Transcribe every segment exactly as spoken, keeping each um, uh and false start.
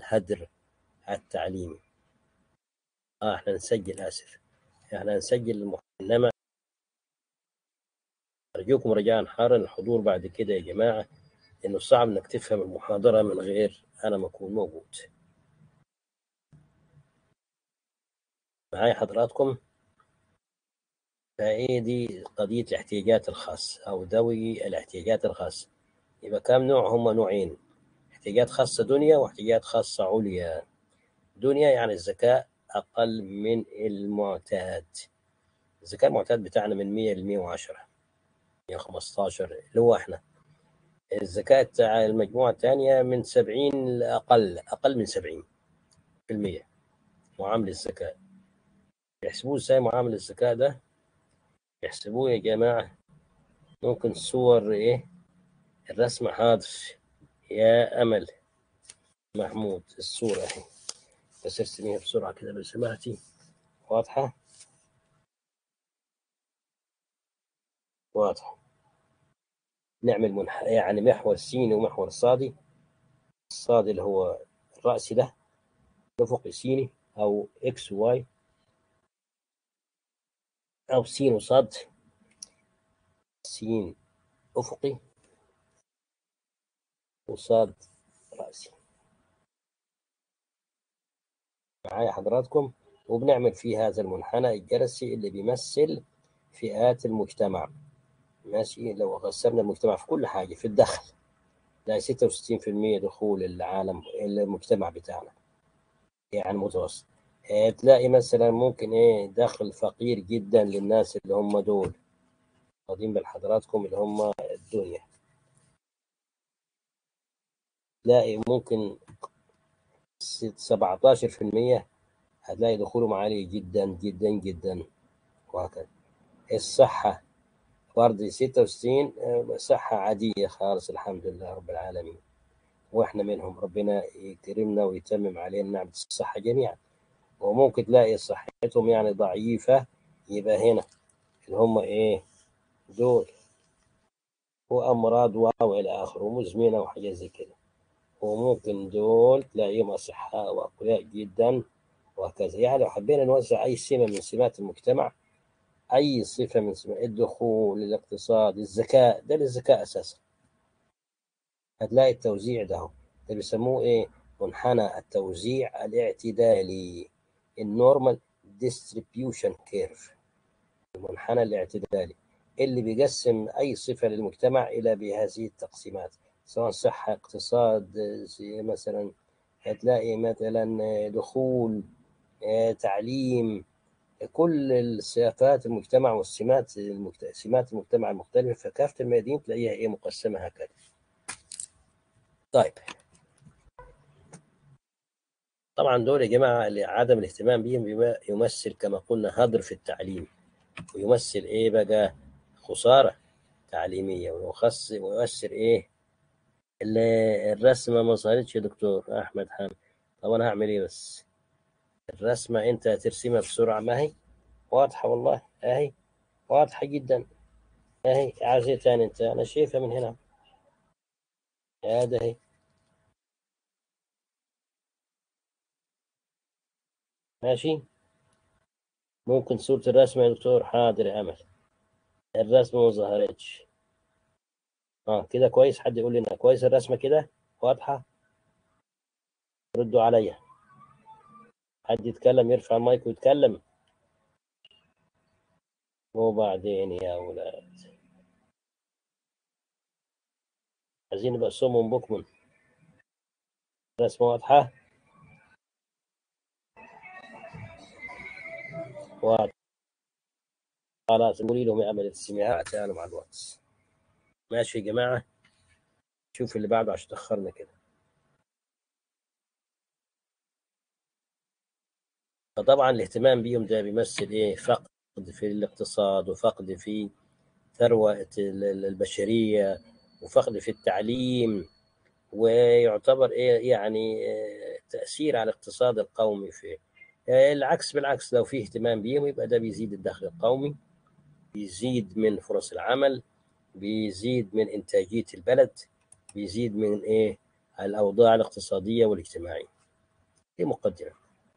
الهدر التعليمي. اه احنا نسجل، اسف، احنا نسجل المحنمة. ارجوكم رجاء حارا الحضور بعد كده يا جماعة، انه صعب انك تفهم المحاضرة من غير انا ما اكون موجود. معايا حضراتكم؟ فايه دي قضية الاحتياجات الخاصة او ذوي الاحتياجات الخاصة. يبقى كم نوع؟ هم نوعين: احتياجات خاصة دنيا واحتياجات خاصة عليا. دنيا يعني الذكاء أقل من المعتاد. الذكاء المعتاد بتاعنا من مية ل مية وعشرة، مية وخمستاشر اللي هو احنا. الذكاء بتاع المجموعة الثانية من سبعين لأقل، أقل من سبعين في المية. معامل الذكاء يحسبوه ازاي؟ معامل الذكاء ده يحسبوه يا جماعة، ممكن صور ايه؟ الرسمة حاضر يا أمل محمود، الصورة اهي، بس ارسميها بسرعة كده لو سمحتي. واضحة؟ واضحة. نعمل منح... يعني محور سيني ومحور صادي. الصادي اللي هو الرأسي ده أفقي سيني، أو إكس واي، أو سين وصاد. سين أفقي وصاد رأسي. معايا حضراتكم؟ وبنعمل في هذا المنحنى الجرسي اللي بيمثل فئات المجتمع. ماشي؟ لو قسمنا المجتمع في كل حاجة، في الدخل تلاقي ستة وستين في المية دخول العالم المجتمع بتاعنا يعني متوسط. اه تلاقي مثلا ممكن ايه دخل فقير جدا للناس اللي هم دول واخدين بال حضراتكم، اللي هم الدنيا. تلاقي ممكن سبعتاشر في المية هتلاقي دخولهم عالي جدا جدا جدا، وهكذا. الصحة فرض ستة وستين، صحة عادية خالص الحمد لله رب العالمين، واحنا منهم، ربنا يكرمنا ويتمم علينا نعمة الصحة جميعا. وممكن تلاقي صحتهم يعني ضعيفة، يبقى هنا اللي هم ايه دول، وأمراض واو إلى آخره ومزمنة وحاجات زي كده. وممكن دول تلاقيهم أصحاء وأقوياء جدا وهكذا. يعني لو حبينا نوزع أي سمة من سمات المجتمع، أي صفة من سمات الدخول، الاقتصاد، الذكاء، ده الذكاء أساسا، هتلاقي التوزيع ده هو. ده بيسموه إيه؟ منحنى التوزيع الاعتدالي، النورمال ديستريبيوشن كيرف، المنحنى الاعتدالي اللي بيقسم أي صفة للمجتمع إلى بهذه التقسيمات، سواء صحة، اقتصاد، مثلا هتلاقي مثلا دخول، تعليم، كل الصفات المجتمع والسمات المجت... سمات المجتمع المختلفة في كافة الميادين تلاقيها إيه مقسمة هكذا. طيب طبعا دول يا جماعة اللي عدم الاهتمام بهم يمثل كما قلنا هدر في التعليم، ويمثل إيه بقى؟ خسارة تعليمية، ويخص ويؤثر إيه؟ اللي الرسمة ما ظهرتش يا دكتور أحمد حامد. طب أنا هعمل إيه بس؟ الرسمة أنت ترسمها بسرعة، ما هي واضحة والله، أهي واضحة جدا أهي. عايز إيه تاني أنت؟ أنا شايفها من هنا، هذا هي. ماشي؟ ممكن صورة الرسمة يا دكتور؟ حاضر يا أمل، الرسمة ما ظهرتش. اه كده كويس؟ حد يقول لنا كويس الرسمة كده واضحة؟ ردوا عليا، حد يتكلم، يرفع المايك ويتكلم. وبعدين يا أولاد عايزين نبقى صم بكم. الرسمة واضحة؟ واضحة. خلاص قولي لهم يا أمل السماعات أنا مع الواتس. ماشي يا جماعة؟ شوف اللي بعده عشان تأخرنا كده. فطبعا الاهتمام بيهم ده بيمثل إيه؟ فقد في الاقتصاد، وفقد في ثروة البشرية، وفقد في التعليم، ويعتبر إيه يعني تأثير على الاقتصاد القومي. في العكس بالعكس، لو في اهتمام بيهم يبقى ده بيزيد الدخل القومي، بيزيد من فرص العمل، بيزيد من إنتاجية البلد، بيزيد من إيه الأوضاع الاقتصادية والاجتماعية. دي مقدمة.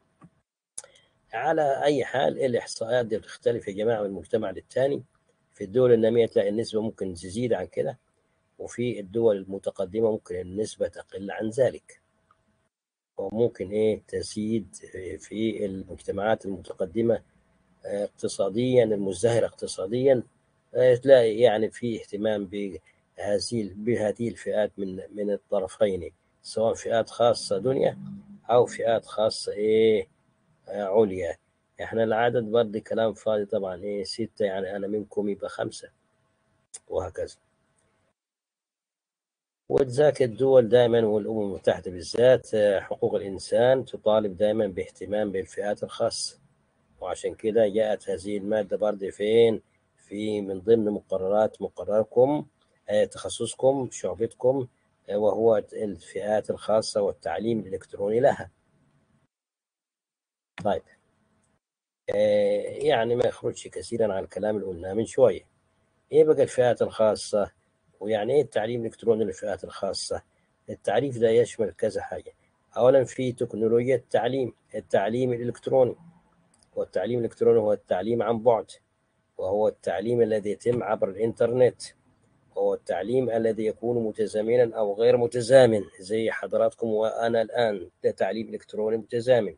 على أي حال الإحصائيات دي بتختلف يا جماعة من مجتمع للتاني. في الدول النامية تلاقي النسبة ممكن تزيد عن كده، وفي الدول المتقدمة ممكن النسبة تقل عن ذلك، وممكن إيه تزيد في المجتمعات المتقدمة اقتصاديا المزدهرة اقتصاديا. تلاقي يعني في اهتمام بهذه بهذه الفئات من من الطرفين، سواء فئات خاصة دنيا أو فئات خاصة إيه عليا. إحنا العدد برضه كلام فاضي طبعا، إيه ستة يعني أنا منكم يبقى خمسة وهكذا. وذاك الدول دائما والأمم المتحدة بالذات حقوق الإنسان تطالب دائما باهتمام بالفئات الخاصة، وعشان كده جاءت هذه المادة برضه فين؟ في من ضمن مقررات مقرركم تخصصكم شعبتكم، وهو الفئات الخاصة والتعليم الإلكتروني لها. طيب يعني ما يخرجش كثيرا عن الكلام اللي قلناه من شوية. إيه بقى الفئات الخاصة؟ ويعني إيه التعليم الإلكتروني للفئات الخاصة؟ التعريف ده يشمل كذا حاجة. أولا في تكنولوجيا التعليم، التعليم الإلكتروني، والتعليم الإلكتروني هو التعليم عن بعد، وهو التعليم الذي يتم عبر الإنترنت، وهو التعليم الذي يكون متزامنا أو غير متزامن زي حضراتكم وأنا الآن. ده تعليم إلكتروني متزامن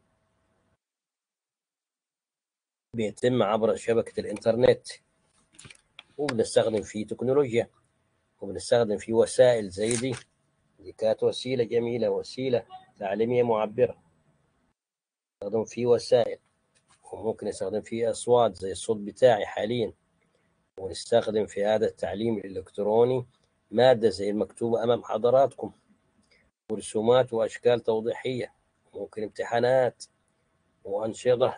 بيتم عبر شبكة الإنترنت، وبنستخدم فيه تكنولوجيا، وبنستخدم فيه وسائل زي دي. دي كانت وسيلة جميلة، وسيلة تعليمية معبرة. نستخدم فيه وسائل، وممكن نستخدم فيه أصوات زي الصوت بتاعي حاليا. ونستخدم في هذا التعليم الإلكتروني مادة زي المكتوبة أمام حضراتكم، ورسومات وأشكال توضيحية، ممكن امتحانات وأنشطة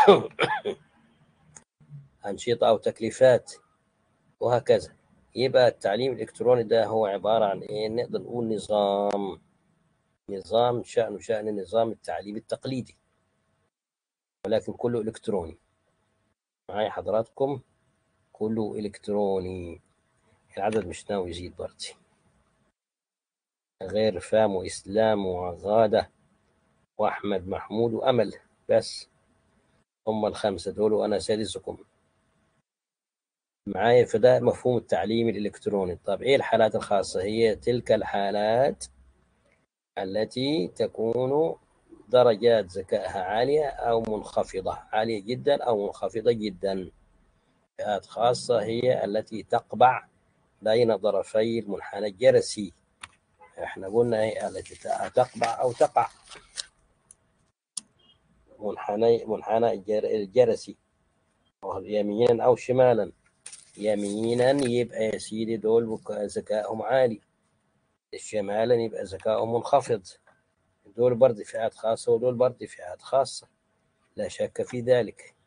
أنشطة أو تكليفات وهكذا. يبقى التعليم الإلكتروني ده هو عبارة عن إيه؟ نقدر نقول نظام نظام شأنه شأن النظام التعليمي التقليدي، ولكن كله إلكتروني. معايا حضراتكم؟ كله إلكتروني. العدد مش ناوي يزيد برضه، غير فام وإسلام وغادة وأحمد محمود وأمل، بس هم الخمسة دول وأنا سادسكم. معايا؟ فده مفهوم التعليم الإلكتروني. طب إيه الحالات الخاصة؟ هي تلك الحالات التي تكون درجات ذكائها عالية أو منخفضة، عالية جدا أو منخفضة جدا. فئات خاصة هي التي تقبع بين ظرفي المنحنى الجرسي. احنا قلنا هي التي تقبع أو تقع منحنى منحنى الجرسي، يمينا أو شمالا. يمينا يبقى يا سيدي دول ذكائهم عالي، شمالا يبقى ذكائهم منخفض. دول برضه فئات خاصة ودول برضه فئات خاصة، لا شك في ذلك.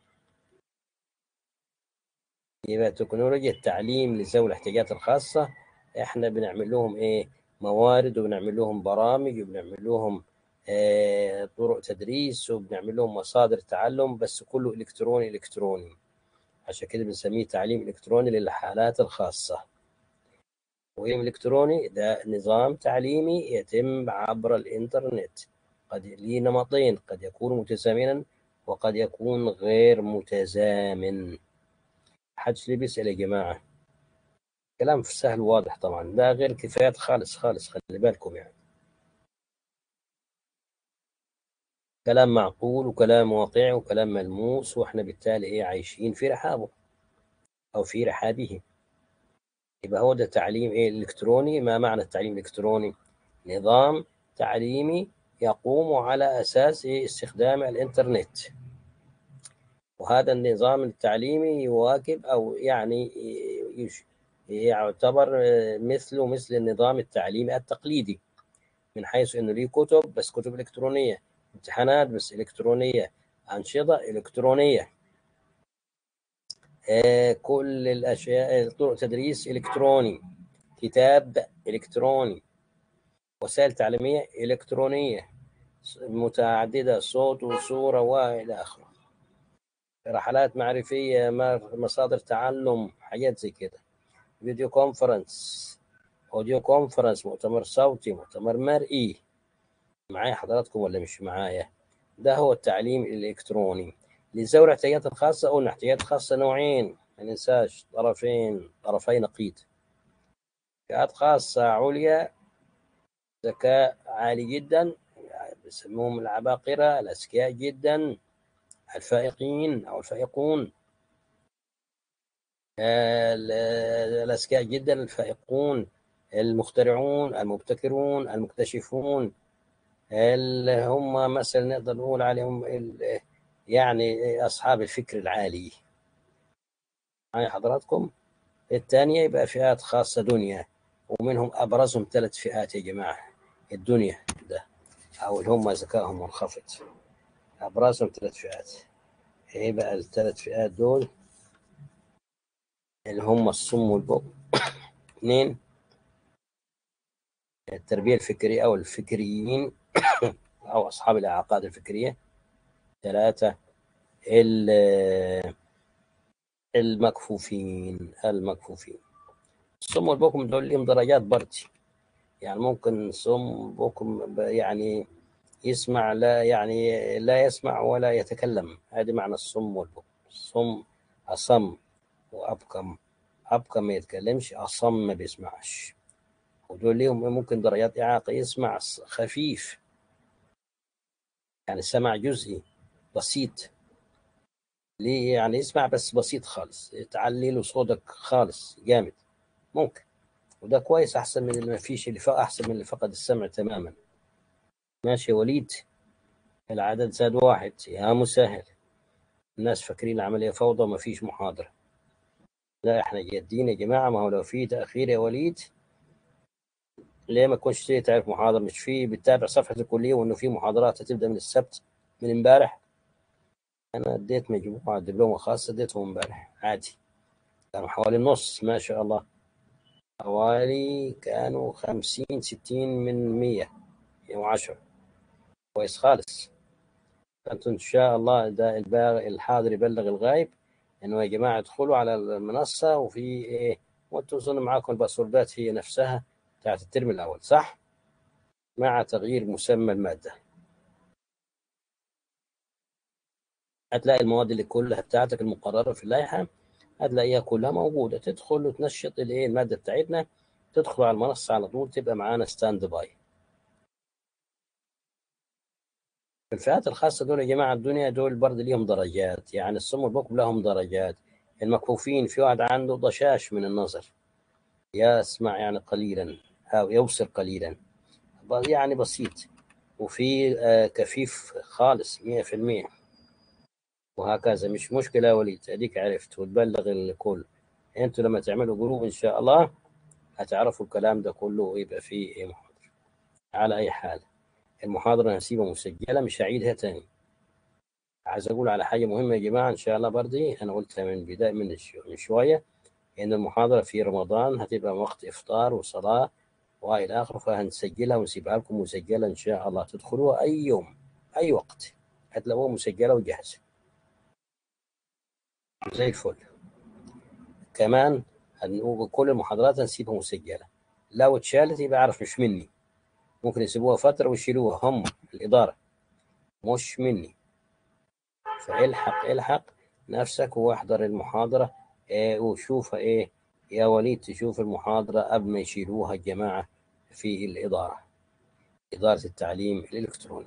يبقى تكنولوجيا التعليم لذوي الاحتياجات الخاصة احنا بنعمل لهم ايه؟ موارد، وبنعمل لهم برامج، وبنعمل لهم اه طرق تدريس، وبنعمل لهم مصادر تعلم، بس كله الكتروني الكتروني. عشان كده بنسميه تعليم الكتروني للحالات الخاصة. وإيه الإلكتروني؟ ده نظام تعليمي يتم عبر الإنترنت، قد ليه نمطين، قد يكون متزامنا وقد يكون غير متزامن. حدش ليه بيسأل يا جماعة؟ كلام سهل واضح طبعا، ده غير كفايات خالص خالص، خلي بالكم يعني. كلام معقول وكلام واقعي وكلام ملموس، واحنا بالتالي ايه عايشين في رحابه او في رحابه. يبقى هو ده تعليم ايه الالكتروني. ما معنى التعليم الالكتروني؟ نظام تعليمي يقوم على اساس إيه؟ استخدام الانترنت. وهذا النظام التعليمي يواكب او يعني يش يعتبر مثله مثل النظام التعليمي التقليدي، من حيث انه ليه كتب، بس كتب الكترونيه، امتحانات بس الكترونيه، انشطه الكترونيه، آه كل الاشياء، طرق تدريس الكتروني، كتاب الكتروني، وسائل تعليميه الكترونيه متعدده، صوت وصوره والى اخره، رحلات معرفيه، مصادر تعلم، حاجات زي كده، فيديو كونفرنس، اوديو كونفرنس، مؤتمر صوتي، مؤتمر مرئي. معايا حضراتكم ولا مش معايا؟ ده هو التعليم الإلكتروني. لذوي الاحتياجات الخاصة، قلنا احتياجات خاصة نوعين ما ننساش، طرفين طرفي نقيض. احتياجات خاصة عليا، ذكاء عالي جدا، بيسموهم العباقرة، الأذكياء جدا، الفائقين أو الفائقون. الأذكياء جدا، الفائقون، المخترعون، المبتكرون، المكتشفون، اللي هم مثلا نقدر نقول عليهم يعني أصحاب الفكر العالي. معي حضراتكم؟ الثانية يبقى فئات خاصة دنيا، ومنهم أبرزهم ثلاث فئات يا جماعة. الدنيا ده أو اللي هم ذكائهم منخفض، أبرزهم ثلاث فئات. إيه بقى الثلاث فئات دول؟ اللي هم الصم والبكم. اثنين، التربية الفكرية أو الفكريين أو أصحاب الإعاقات الفكرية. ثلاثة، المكفوفين المكفوفين. الصم والبكم دول لهم درجات برضه، يعني ممكن صم بكم يعني يسمع لا يعني لا يسمع ولا يتكلم، هذه معنى الصم والبكم. الصم أصم، وأبكم أبكم ما يتكلمش، أصم ما بيسمعش. ودول ليهم ممكن درجات إعاقة، يسمع خفيف يعني سمع جزئي بسيط، ليه يعني يسمع بس بسيط خالص، تعلي له صوتك خالص جامد ممكن، وده كويس، أحسن من اللي ما فيش، اللي أحسن من اللي فقد السمع تماما. ماشي يا وليد؟ العدد زاد واحد، يا مسهل. الناس فاكرين العملية فوضى وما فيش محاضرة. لا احنا جادين يا جماعة، ما هو لو في تأخير يا وليد ليه ما تكونش تعرف محاضرة؟ مش في بتتابع صفحة الكلية وإنه في محاضرات هتبدأ من السبت من امبارح؟ أنا اديت مجموعة دبلومة خاصة اديتهم امبارح عادي، كانوا حوالي النص ما شاء الله، حوالي كانوا خمسين ستين من مية، مية وعشرة، كويس خالص. فأنتم إن شاء الله ده الحاضر يبلغ الغايب إنه يا جماعة ادخلوا على المنصة، وفي إيه، وأنتم أظن معاكم الباسوردات هي نفسها بتاعت الترم الأول صح؟ مع تغيير مسمى المادة. هتلاقي المواد اللي كلها بتاعتك المقررة في اللائحة هتلاقيها كلها موجودة، تدخل وتنشط الايه المادة بتاعتنا، تدخل على المنصة على طول، تبقى معانا ستاند باي. في الفئات الخاصة دول يا جماعة الدنيا دول برضه ليهم درجات، يعني الصم والبكم لهم درجات. المكفوفين في واحد عنده ضشاش من النظر، يسمع يعني قليلا أو يبصر قليلا يعني بسيط، وفي آه كفيف خالص مية في المية، وهكذا. مش مشكلة يا وليد، أديك عرفت وتبلغ الكل. أنتوا لما تعملوا جروب إن شاء الله هتعرفوا الكلام ده كله، ويبقى فيه إيه محاضرة. على أي حال المحاضرة هسيبها مسجلة، مش هعيدها تاني. عايز أقول على حاجة مهمة يا جماعة إن شاء الله برضه، أنا قلتها من بداية من من شوية، إن المحاضرة في رمضان هتبقى وقت إفطار وصلاة وإلى آخره، فهنسجلها ونسيبها لكم مسجلة إن شاء الله، تدخلوها أي يوم أي وقت هتلاقوها مسجلة وجاهزة زي الفل. كمان كل المحاضرات هنسيبها مسجلة، لو اتشالت يبقى عارف مش مني، ممكن يسيبوها فترة ويشيلوها هم الإدارة، مش مني. فالحق الحق نفسك واحضر المحاضرة إيه وشوفها إيه يا وليد، تشوف المحاضرة قبل ما يشيلوها الجماعة في الإدارة، إدارة التعليم الإلكتروني.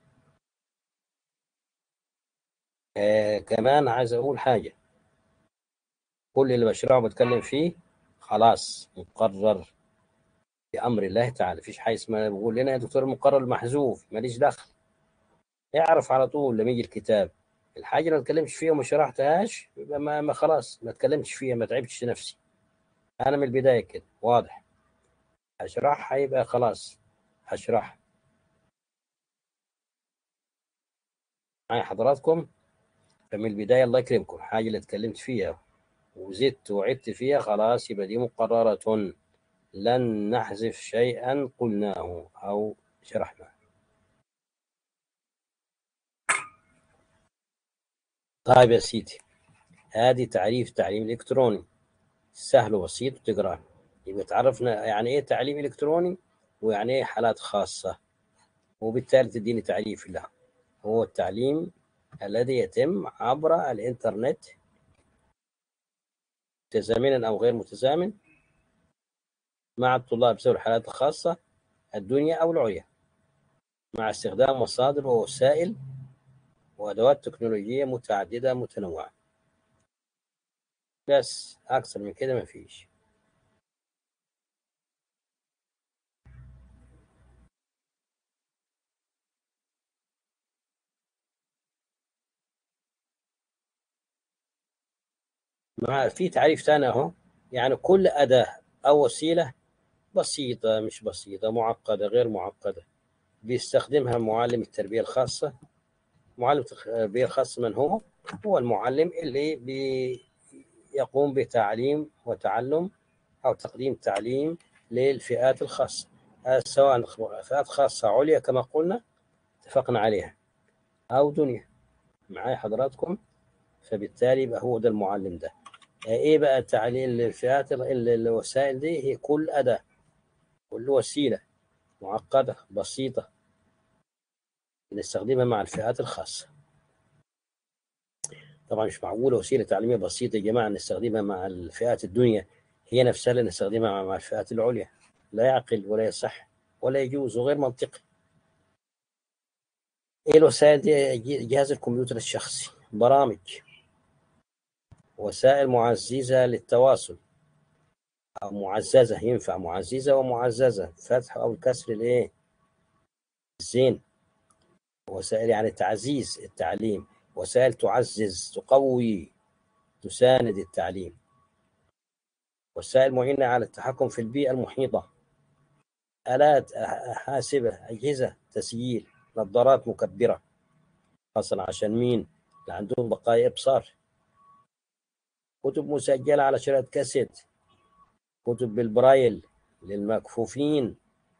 آه كمان عايز أقول حاجة، كل اللي بشرحه بتكلم فيه خلاص مقرر بأمر الله تعالى، فيش حاجة اسمها بقول لنا يا دكتور المقرر محذوف، ماليش دخل. اعرف على طول لما يجي الكتاب الحاجة اللي ما اتكلمش فيها وما شرحتهاش يبقى ما, ما خلاص ما اتكلمتش فيها، ما تعبتش نفسي. أنا من البداية كده واضح، هشرحها يبقى خلاص هشرح. معايا حضراتكم؟ فمن البداية الله يكرمكم، الحاجة اللي اتكلمت فيها وزدت وعدت فيها خلاص يبقى دي مقررة، لن نحذف شيئا قلناه أو شرحناه. طيب يا سيدي، هذه تعريف تعليم إلكتروني سهل وبسيط وتقرأ، يبقى تعرفنا يعني إيه تعليم إلكتروني ويعني إيه حالات خاصة، وبالتالي تديني تعريف لها. هو التعليم الذي يتم عبر الإنترنت متزامنا أو غير متزامن مع الطلاب ذوي الحالات الخاصة الدنيا أو العليا، مع استخدام مصادر ووسائل وأدوات تكنولوجية متعددة متنوعة. بس أكثر من كده ما فيش. مع في تعريف ثاني أهو، يعني كل أداة أو وسيلة بسيطة مش بسيطة، معقدة غير معقدة، بيستخدمها معلم التربية الخاصة. معلم التربية الخاصة من هو؟ هو المعلم اللي بيقوم بتعليم وتعلم أو تقديم تعليم للفئات الخاصة، سواء فئات خاصة عليا كما قلنا اتفقنا عليها أو دنيا. معايا حضراتكم؟ فبالتالي يبقى هو ده المعلم ده. ايه بقى تعليل الفئات الوسائل دي؟ هي كل أداة، كل وسيلة معقدة بسيطة نستخدمها مع الفئات الخاصة. طبعا مش معقولة وسيلة تعليمية بسيطة يا جماعة نستخدمها مع الفئات الدنيا هي نفسها اللي نستخدمها مع الفئات العليا. لا يعقل ولا يصح ولا يجوز وغير منطقي. ايه الوسائل دي؟ جهاز الكمبيوتر الشخصي، برامج، وسائل معززة للتواصل أو معززة، ينفع معززة ومعززة، فتح أو كسر الإيه الزين. وسائل يعني تعزيز التعليم، وسائل تعزز تقوي تساند التعليم. وسائل معينة على التحكم في البيئة المحيطة، آلات حاسبة، أجهزة تسجيل، نظارات مكبرة أصلا عشان مين اللي عندهم بقايا إبصار، كتب مسجلة على شريط كاسيت، كتب بالبرايل للمكفوفين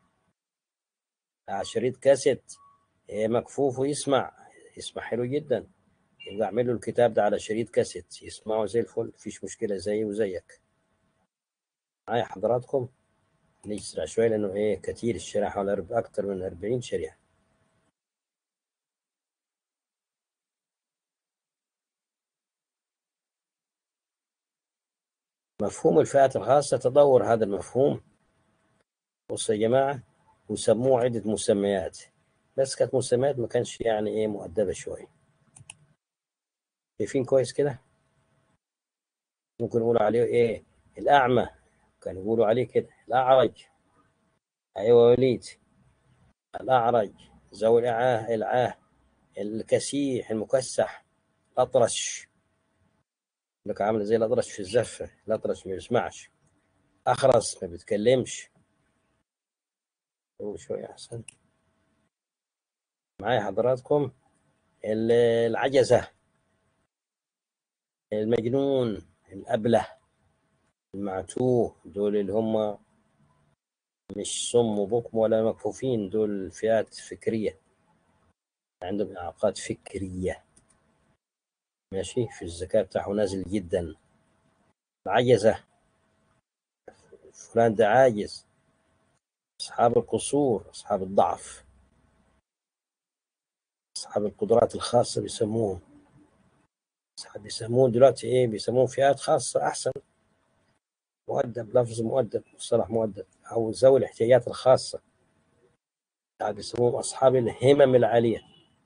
على شريط كاسيت، مكفوف ويسمع، يسمع حلو جدا، يبقى اعمل له الكتاب ده على شريط كاسيت يسمعه زي الفل، مفيش مشكلة زي وزيك. معايا حضراتكم؟ نسرع شوية لأنه إيه كتير الشريحة، حوالي أكتر من أربعين شريحة. مفهوم الفئات الخاصة، تطور هذا المفهوم. بصوا يا جماعة، وسموه عدة مسميات، بس كانت مسميات ما كانش يعني إيه مؤدبة شوية. شايفين كويس كده؟ ممكن نقول عليه إيه؟ الأعمى، كانوا يقولوا عليه كده الأعرج. أيوة وليد، الأعرج، ذوي الإعاه، العاه، الكسيح، المكسح، الأطرش، لك عامل زي الأطرش في الزفة، الأطرش ما بيسمعش، أخرس ما بيتكلمش. هو شوية أحسن. معايا حضراتكم؟ العجزة، المجنون، الأبله، المعتوه، دول اللي هم مش صم وبكم ولا مكفوفين، دول فئات فكرية عندهم إعاقات فكرية، ماشي، في الذكاء بتاعه نازل جدا. العجزة، فلان ده عاجز. أصحاب القصور، أصحاب الضعف، أصحاب القدرات الخاصة بيسموهم، أصحاب بيسموهم دلوقتي إيه، بيسموهم فئات خاصة أحسن، مؤدب، لفظ مؤدب، مصطلح مؤدب، أو ذوي الاحتياجات الخاصة بيسموهم أصحاب الهمم العالية،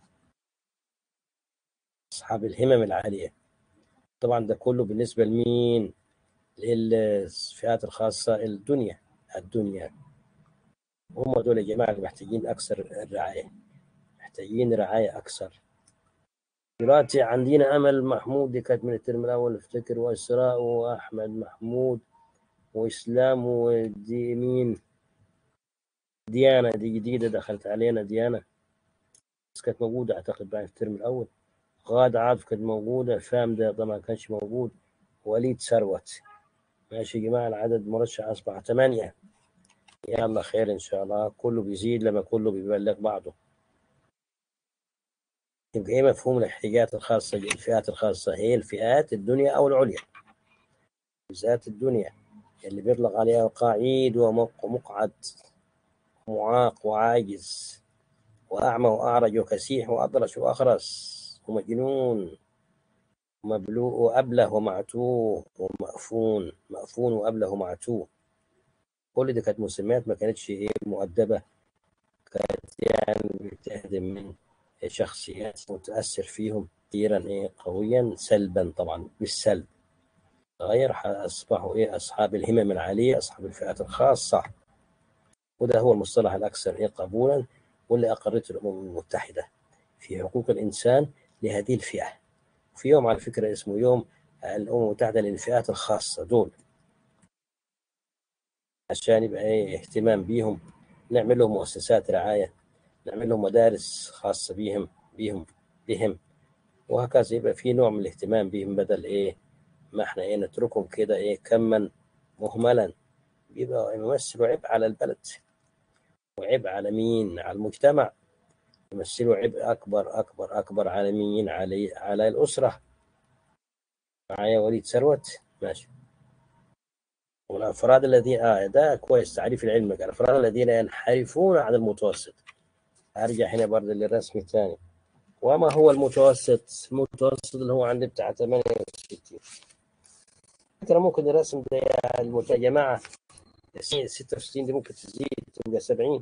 أصحاب الهمم العالية. طبعا ده كله بالنسبة لمين؟ للفئات الخاصة الدنيا، الدنيا هم دول يا جماعة اللي محتاجين أكثر الرعاية، محتاجين رعاية أكثر. دلوقتي عندنا أمل محمود، دي كانت من الترم الأول افتكر، وإسراء وأحمد محمود وإسلام ودي مين، ديانا، دي جديدة دخلت علينا ديانا، بس كانت موجودة أعتقد بعد الترم الأول. غادة عاطف كانت موجودة، فام ده طبعا كانش موجود. وليد ثروت. ماشي يا جماعة، العدد مرشح أصبح ثمانية. يلا خير إن شاء الله، كله بيزيد لما كله بيبلغ بعضه. يبقى إيه مفهوم الاحتياجات الخاصة؟ الفئات الخاصة هي الفئات الدنيا أو العليا، ذات الدنيا اللي بيطلق عليها قعيد ومقعد، معاق وعاجز، وأعمى وأعرج وكسيح وأطرش وأخرس ومجنون ومبلوء وأبله ومعتوه ومأفون، مأفون وأبله ومعتوه. كل دي كانت مسميات ما كانتش إيه مؤدبة، كانت يعني بتهدم من شخصيات متأثر فيهم كثيرا إيه قويا سلبا، طبعا بالسلب غير أصبحوا إيه أصحاب الهمم العالية، أصحاب الفئات الخاصة. وده هو المصطلح الأكثر إيه قبولا واللي أقرته الأمم المتحدة في حقوق الإنسان لهذه الفئة. في يوم على فكرة اسمه يوم الأمم المتحدة للفئات الخاصة دول، عشان يبقى إيه اهتمام بيهم، نعمل لهم مؤسسات رعاية، نعمل لهم مدارس خاصة بهم بهم بهم وهكذا، يبقى في نوع من الاهتمام بهم، بدل إيه ما إحنا إيه نتركهم كده إيه كما مهملا، بيبقى يمثلوا عبء على البلد وعبء على مين؟ على المجتمع، يمثلوا عبء أكبر أكبر أكبر على مين؟ على على الأسرة. معايا وليد ثروت؟ ماشي. والأفراد الذين آه ده كويس تعريف العلم، الأفراد الذين ينحرفون عن المتوسط. أرجع هنا برضه للرسم الثاني. وما هو المتوسط؟ المتوسط اللي هو عندي بتاع ثمانية وستين. ترى ممكن الرسم ده يا جماعة ستة وستين دي ممكن تزيد تبقى سبعين،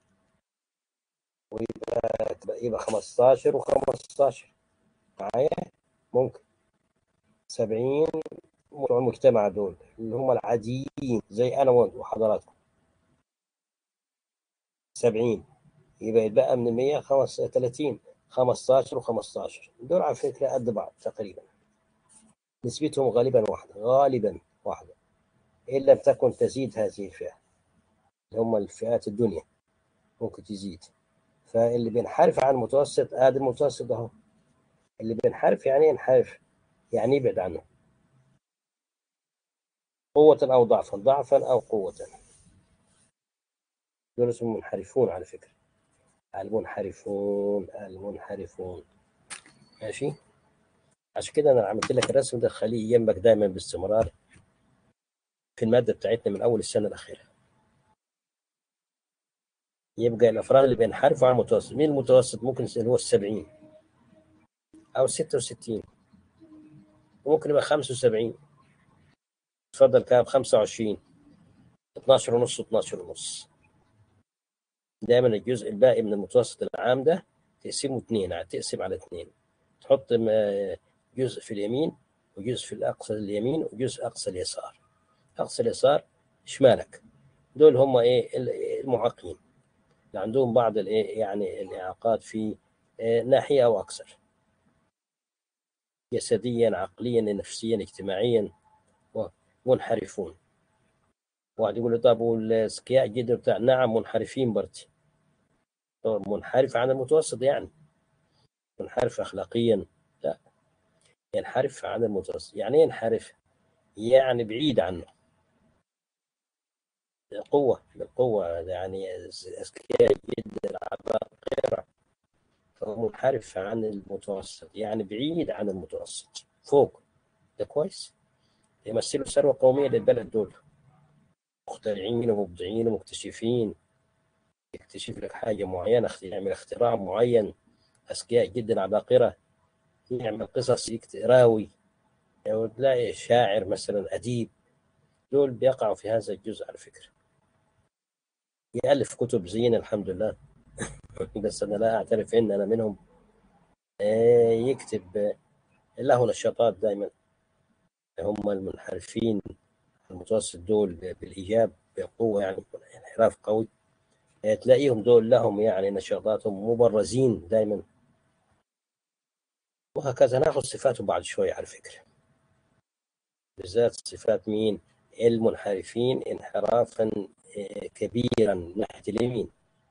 ويبقى يبقى خمستاشر وخمستاشر. معايا ممكن سبعين بتوع المجتمع دول اللي هم العاديين زي أنا وحضراتكم، سبعين، يبقى يتبقى من المية خمسة وثلاثين، خمستاشر وخمستاشر، دول على فكرة قد بعض تقريبا، نسبتهم غالبا واحدة، غالبا واحدة، إن لم تكن تزيد هذه الفئة اللي هم الفئات الدنيا، ممكن تزيد. فاللي بينحرف عن المتوسط هذا المتوسط اهو، اللي بينحرف يعني ينحرف يعني يبعد عنه قوة أو ضعفا، ضعفا أو قوة، دول اسمهم منحرفون على فكرة، المنحرفون المنحرفون. ماشي، عشان كده أنا عملت لك الرسم ده، خليه جنبك دايما باستمرار في المادة بتاعتنا من أول السنة الأخيرة. يبقى الأفراد اللي بينحرفوا عن المتوسط، مين المتوسط؟ ممكن اللي هو السبعين أو ستة وستين، وممكن يبقى خمسة وسبعين، تفضل كام؟ خمسة وعشرين، اثناشر ونص، اثناشر ونص. دايما الجزء الباقي من المتوسط العام ده تقسمه اثنين، تقسم على اثنين، تحط جزء في اليمين وجزء في الأقصى اليمين وجزء أقصى اليسار. أقصى اليسار شمالك، دول هم إيه المعاقين اللي عندهم بعض الإيه يعني الإعاقات في ناحية أو أكثر، جسديا عقليا نفسيا اجتماعيا، منحرفون. واحد يقول لي طب والسكياء جدا بتاع، نعم منحرفين برضه، منحرف عن المتوسط يعني منحرف أخلاقيا؟ لا، ينحرف عن المتوسط. يعني ينحرف يعني بعيد عنه، قوة بالقوة، يعني أذكياء جدا عباقرة، فهو منحرف عن المتوسط يعني بعيد عن المتوسط، فوق. ده كويس، يمثلوا ثروة قومية للبلد دول، مخترعين ومبدعين ومكتشفين، يكتشف لك حاجة معينة، يعمل اختراع معين، أذكياء جدا عباقرة، يعمل قصص، راوي، يعني تلاقي شاعر مثلا أديب، دول بيقعوا في هذا الجزء على فكرة. يألف كتب زين الحمد لله بس أنا لا أعترف إن أنا منهم. يكتب له نشاطات دائما، هم المنحرفين المتوسط دول بالإيجاب بقوة، يعني انحراف قوي، تلاقيهم دول لهم يعني نشاطاتهم مبرزين دائما، وهكذا. ناخذ صفاتهم بعد شوية على فكرة، بالذات صفات مين؟ المنحرفين انحرافا كبيرا ناحية اليمين.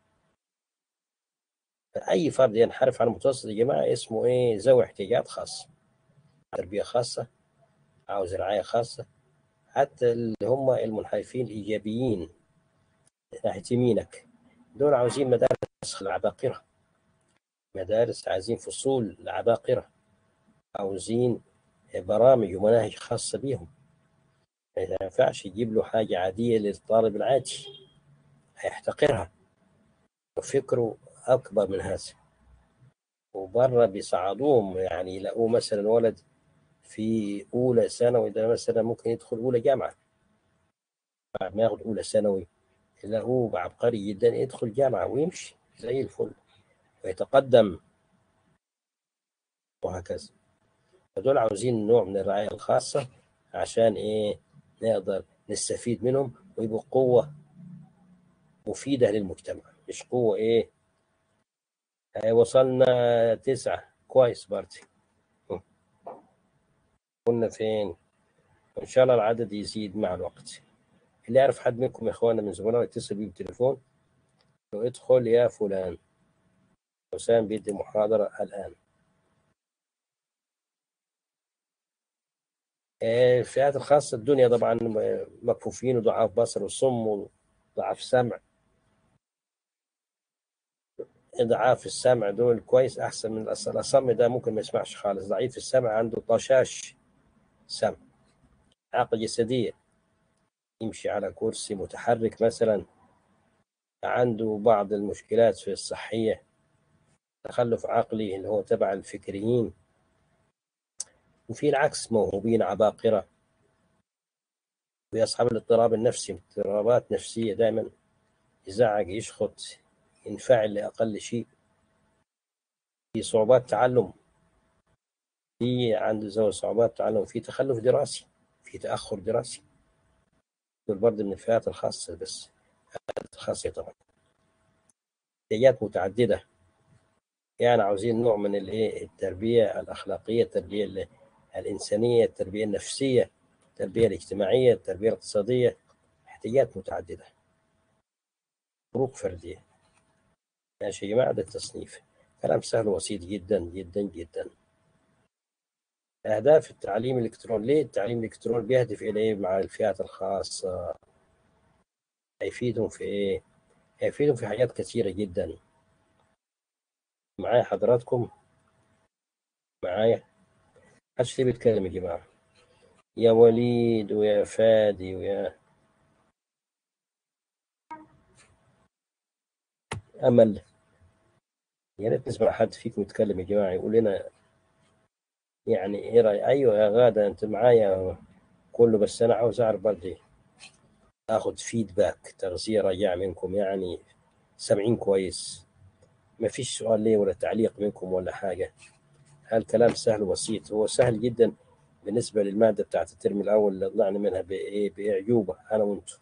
فأي فرد ينحرف عن المتوسط يا جماعة اسمه إيه؟ ذوي احتياجات خاصة، تربية خاصة، عاوز رعاية خاصة. حتى اللي هم المنحرفين الإيجابيين ناحية يمينك، دول عاوزين مدارس العباقرة، مدارس، عايزين فصول العباقرة، عاوزين برامج ومناهج خاصة بيهم. ما ينفعش يجيب له حاجة عادية للطالب العادي، هيحتقرها، وفكره أكبر من هذا. وبره بيصعدوهم، يعني يلاقوه مثلا ولد في أولى ثانوي، ده مثلا ممكن يدخل أولى جامعة بعد ما ياخد أولى ثانوي، يلاقوه عبقري جدا يدخل جامعة ويمشي زي الفل ويتقدم وهكذا. فدول عاوزين نوع من الرعاية الخاصة عشان إيه؟ نقدر نستفيد منهم ويبقوا قوة مفيدة للمجتمع، مش قوة إيه. آه، وصلنا تسعة كويس برضه. كنا فين؟ إن شاء الله العدد يزيد مع الوقت. اللي يعرف حد منكم يا إخوانا من زملائه يتصل بيه بالتليفون، ادخل يا فلان، حسام بيدي محاضرة الآن. آه، الفئات الخاصة الدنيا طبعا مكفوفين وضعاف بصر وصم وضعاف سمع. ضعاف السمع دول كويس أحسن من الأص- الأصم، ده ممكن ما يسمعش خالص. ضعيف السمع عنده طشاش سمع. إعاقة جسدية، يمشي على كرسي متحرك مثلا، عنده بعض المشكلات في الصحية، تخلف عقلي اللي هو تبع الفكريين. وفي العكس موهوبين عباقرة. وأصحاب الاضطراب النفسي، اضطرابات نفسية دائما، يزعج يشخط ينفعل لأقل شيء. في صعوبات تعلم، في عنده زي صعوبات تعلم، في تخلف دراسي، في تأخر دراسي. دول برضه من الفئات الخاصة، بس الخاصة طبعا احتياجات متعددة. يعني عاوزين نوع من الايه التربية الأخلاقية، التربية الإنسانية، التربية النفسية، التربية الاجتماعية، التربية الاقتصادية. احتياجات متعددة، فروق فردية. ماشي يا جماعة، ده التصنيف كلام سهل وبسيط جدا جدا جدا. أهداف التعليم الإلكتروني. ليه التعليم الإلكتروني بيهدف إلى إيه مع الفئات الخاصة؟ هيفيدهم في إيه؟ هيفيدهم في حاجات كثيرة جدا. معايا حضراتكم؟ معايا؟ محدش ليه بيتكلم يا جماعة؟ يا وليد ويا فادي ويا أمل، يا ريت نسمع حد فيكم يتكلم يا جماعة، يقول لنا يعني إيه رأي. أيوة يا غادة أنت معايا كله، بس أنا عاوز أعرف برضه، آخد فيدباك، تغذية رجاء منكم، يعني سامعين كويس؟ ما فيش سؤال ليه ولا تعليق منكم ولا حاجة؟ هالكلام سهل وبسيط، هو سهل جدا بالنسبة للمادة بتاعت الترم الأول اللي طلعنا منها بإيه بإعجوبة أنا وأنتم.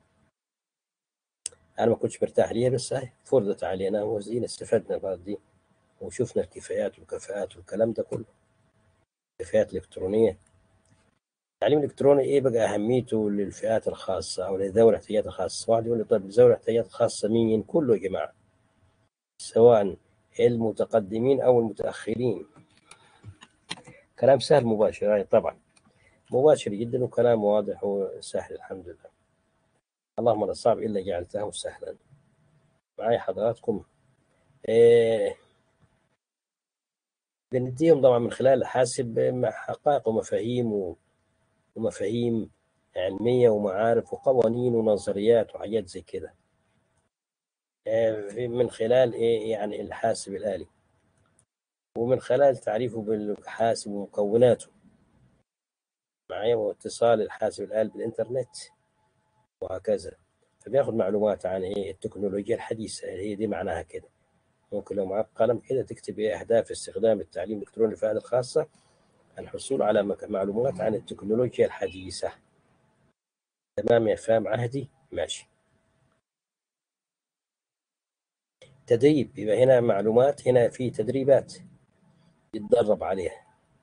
أنا ما كنتش مرتاح ليها، بس هاي فرضت علينا وزينا استفدنا بعد دي، وشفنا الكفاءات والكفاءات والكلام ده كله. الكفاءات الإلكترونية، التعليم الإلكتروني إيه بقى أهميته للفئات الخاصة أو لذوي الاحتياجات الخاصة؟ واحد يقول لي طيب ذوي الاحتياجات الخاصة مين؟ كله يا جماعة، سواء المتقدمين أو المتأخرين. كلام سهل مباشر، يعني طبعا مباشر جدا وكلام واضح وسهل الحمد لله. اللهم لا صعب إلا جعلته سهلا. معي حضراتكم؟ إيه بنديهم طبعا من خلال الحاسب حقائق ومفاهيم ومفاهيم علمية ومعارف وقوانين ونظريات وحاجات زي كده، إيه من خلال إيه يعني الحاسب الآلي، ومن خلال تعريفه بالحاسب ومكوناته معايا، واتصال الحاسب الآلي بالإنترنت وهكذا. فبياخد معلومات عن إيه التكنولوجيا الحديثة، هي دي معناها كده. ممكن لو معك قلم كده تكتب إيه أهداف استخدام التعليم الإلكتروني للفئات الخاصة، الحصول على معلومات عن التكنولوجيا الحديثة. تمام يا فهم عهدي؟ ماشي. تدريب، يبقى هنا معلومات، هنا في تدريبات يتدرب عليها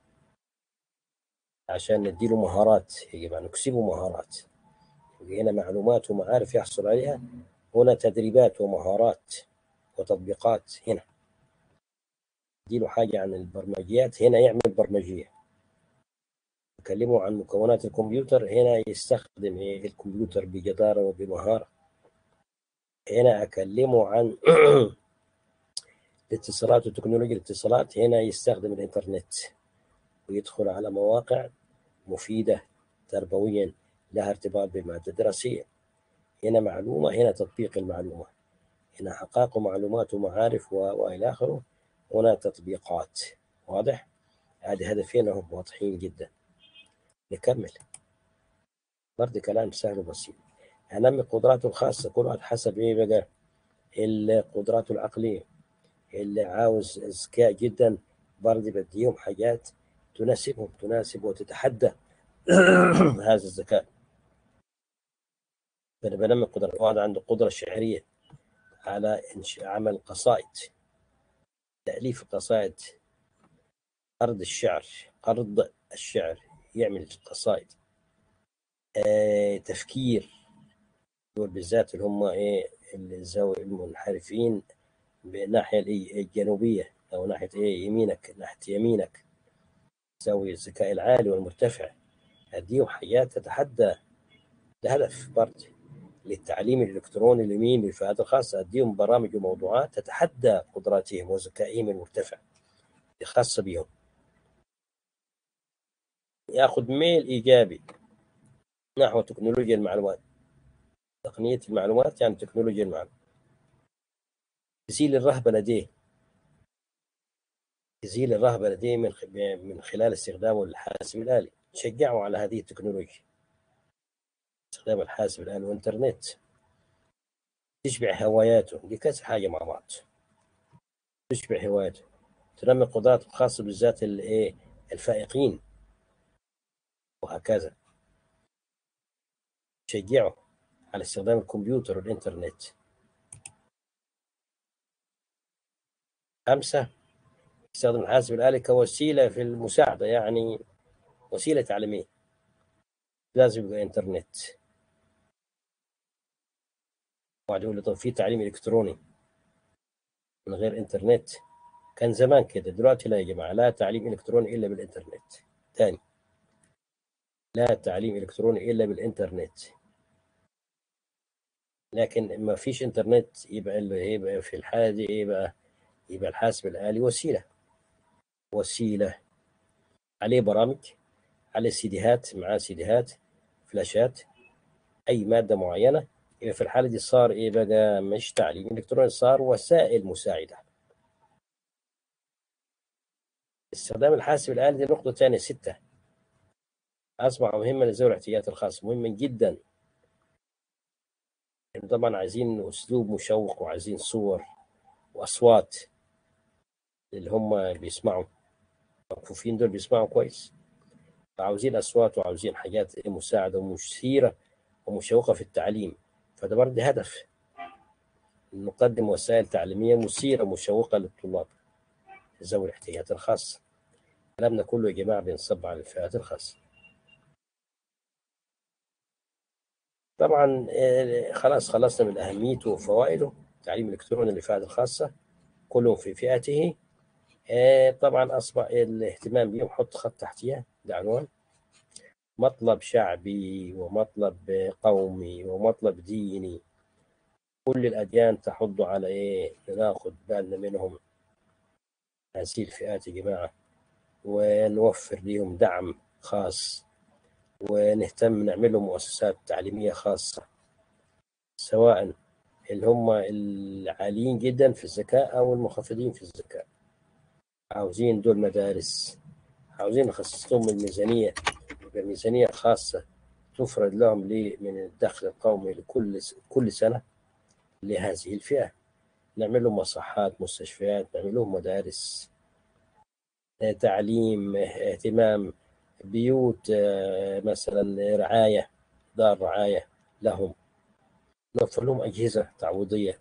عشان نديله مهارات، يجب أن نكسبه مهارات. هنا معلومات ومعارف يحصل عليها، هنا تدريبات ومهارات وتطبيقات. هنا نديله حاجة عن البرمجيات، هنا يعمل برمجية. نكلمه عن مكونات الكمبيوتر، هنا يستخدم إيه الكمبيوتر بجدارة وبمهارة. هنا أكلمه عن الاتصالات وتكنولوجيا الاتصالات، هنا يستخدم الإنترنت ويدخل على مواقع مفيدة تربويا لها ارتباط بالمادة الدراسية. هنا معلومة، هنا تطبيق المعلومة. هنا حقائق ومعلومات ومعارف وإلى آخره، هنا تطبيقات. واضح؟ هذه هدفين هم واضحين جدا. نكمل. برضه كلام سهل وبسيط. أنمي قدراته الخاصة، كل واحد حسب إيه بقى القدرات العقلية. اللي عاوز ذكاء جدا برضه بديهم حاجات تناسبهم، تناسب وتتحدى هذا الذكاء. فأنا بنمي قدرة. واحد عنده قدرة شعرية على إنشاء عمل قصائد، تأليف قصائد، قرض الشعر، قرض الشعر، يعمل قصائد. آه، تفكير، دول بالذات اللي هم ايه الزاوية المنحرفين بالناحية الجنوبية أو ناحية إيه يمينك، ناحية يمينك، زاوية الذكاء العالي والمرتفع. هديهم حاجات تتحدى. ده هدف برضه للتعليم الإلكتروني لمين؟ للفئات الخاصة. أديهم برامج وموضوعات تتحدى قدراتهم وذكائهم المرتفع خاصة بهم. ياخذ ميل إيجابي نحو تكنولوجيا المعلومات، تقنية المعلومات، يعني تكنولوجيا المعلومات. تزيل الرهبة لديه، تزيل الرهبة لديه من من خلال استخدامه للحاسب الآلي. شجعه على هذه التكنولوجيا، استخدام الحاسب الآلي والإنترنت. تشبع هواياته، دي كذا حاجة مع بعض. تشبع هواياته، تنمي قدراته الخاصة بالذات الايه الفائقين، وهكذا. شجعه على استخدام الكمبيوتر والإنترنت. خمسة، استخدم الحاسب الآلي كوسيلة في المساعدة، يعني وسيلة تعليمية. لازم يبقى إنترنت. واحد يقول لي طب في تعليم إلكتروني من غير إنترنت؟ كان زمان كده، دلوقتي لا يا جماعة، لا تعليم إلكتروني إلا بالإنترنت. تاني، لا تعليم إلكتروني إلا بالإنترنت. لكن ما فيش إنترنت، يبقى اللي يبقى في الحالة دي إيه بقى؟ يبقى الحاسب الآلي وسيلة، وسيلة عليه برامج، عليه سيديهات، معاه سيديهات، فلاشات، أي مادة معينة. يبقى في الحالة دي صار إيه بقى؟ مش تعليم إلكتروني، صار وسائل مساعدة. استخدام الحاسب الآلي دي نقطة ثانية. ستة، أصبح مهمة لذوي الاحتياجات الخاصة، مهمة جدا. يعني طبعا عايزين أسلوب مشوق، وعايزين صور وأصوات اللي هم بيسمعوا. المكفوفين دول بيسمعوا كويس، فعاوزين أصوات وعاوزين حاجات مساعدة ومثيرة ومشوقة في التعليم. فده برضه هدف، نقدم وسائل تعليمية مثيرة مشوقة للطلاب ذوي الاحتياجات الخاصة. كلامنا كله يا جماعة بينصب على الفئات الخاصة. طبعا خلاص خلصنا من أهميته وفوائده. التعليم الإلكتروني للفئات الخاصة كلهم في فئته. طبعا أصبح الاهتمام بهم، حط خط تحتيه ده عنوان: مطلب شعبي ومطلب قومي ومطلب ديني. كل الأديان تحض على إيه؟ ناخد بالنا منهم، هذه الفئات يا جماعة، ونوفر لهم دعم خاص، ونهتم نعمل لهم مؤسسات تعليمية خاصة، سواء اللي هم العاليين جدا في الذكاء أو المنخفضين في الذكاء. عاوزين دول مدارس، عاوزين نخصص لهم الميزانية، ميزانية خاصة تفرد لهم من الدخل القومي لكل كل سنة لهذه الفئة. نعمل لهم مصحات، مستشفيات، نعمل لهم مدارس، تعليم، اهتمام، بيوت مثلا رعاية، دار رعاية لهم، نوفر لهم أجهزة تعويضية،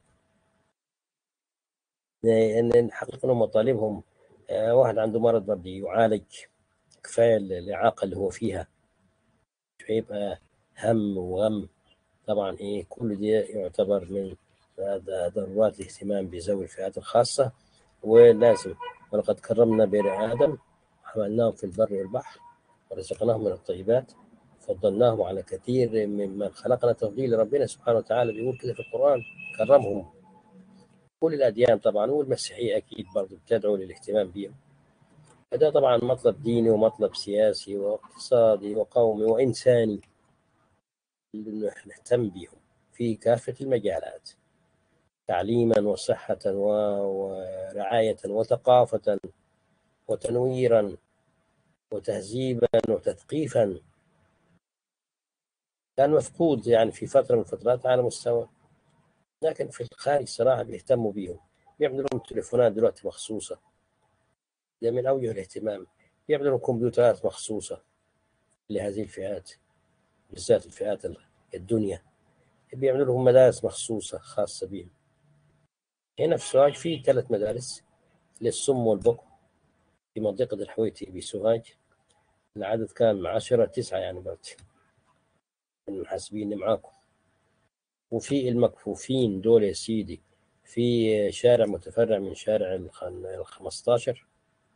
نحقق لهم مطالبهم. واحد عنده مرض بدي يعالج، كفاية الإعاقة اللي هو فيها، فيبقى هم وغم. طبعا إيه كل دي يعتبر من ضرورات الاهتمام بذوي الفئات الخاصة. ولازم، ولقد كرمنا بني آدم حملناهم في البر والبحر ورزقناهم من الطيبات فضلناهم على كثير ممن خلقنا تفضيل. ربنا سبحانه وتعالى بيقول كده في القرآن، كرمهم. كل الأديان طبعا، والمسيحية أكيد برضو بتدعو للاهتمام بهم. فده طبعا مطلب ديني ومطلب سياسي واقتصادي وقومي وإنساني، اللي نهتم بهم في كافة المجالات. تعليما وصحة ورعاية وثقافة وتنويرا وتهذيبا وتثقيفا، كان مفقود يعني في فترة من الفترات على مستوى. لكن في الخارج صراحة بيهتموا بيهم، بيعملوا لهم تليفونات دلوقتي مخصوصة، ده من أوجه الاهتمام. بيعملوا لهم كمبيوترات مخصوصة لهذه الفئات، بالذات الفئات الدنيا. بيعملوا لهم مدارس مخصوصة خاصة بهم. هنا في سوهاج في ثلاث مدارس للصم والبكم في منطقة الحويتي بسوهاج. العدد كان عشرة تسعة يعني برضه حاسبين معاكم. وفي المكفوفين دول يا سيدي في شارع متفرع من شارع الخمستاشر،